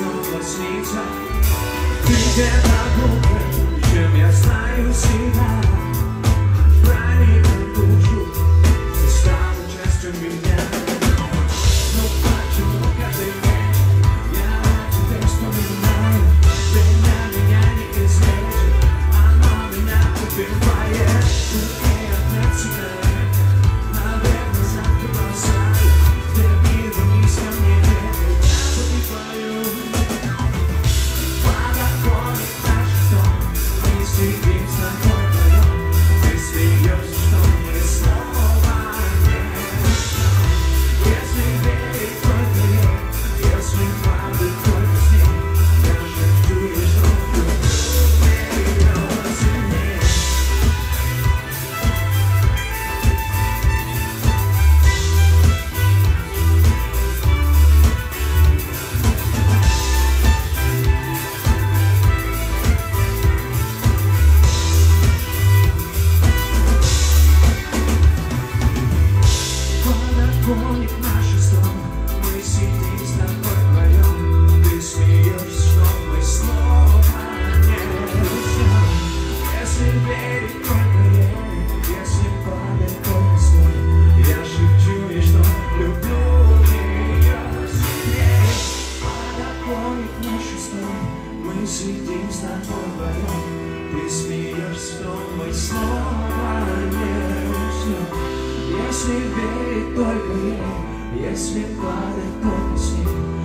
снова снится. Ты где-то глубже, чем я знаю себя. Проникнуть душу, ты стала частью меня. Но почему каждый день я о тебе вспоминаю? Меня не изменит, оно меня убивает. И опять сигарет, наверное, завтра бросаю. Ты не вернись ко мне, я забиваю. Подоконник наш дом, мы сидим с тобой вдвоем. Ты смеешься, что мы снова вместе. Если верить только ей, если падать только с ней, я шепчу ей, что люблю ее сильнее. Подоконник наш дом, мы сидим с тобой вдвоем. Ты смеешься, что мы снова не уйдем. Если верить только ей, если падать только с ней, я шепчу ей, что люблю ее сильнее. Подоконник наш дом, мы сидим с тобой вдвоем. Ты смеешься, что мы снова не уйдем. Если верить только ей, если падать только с ней,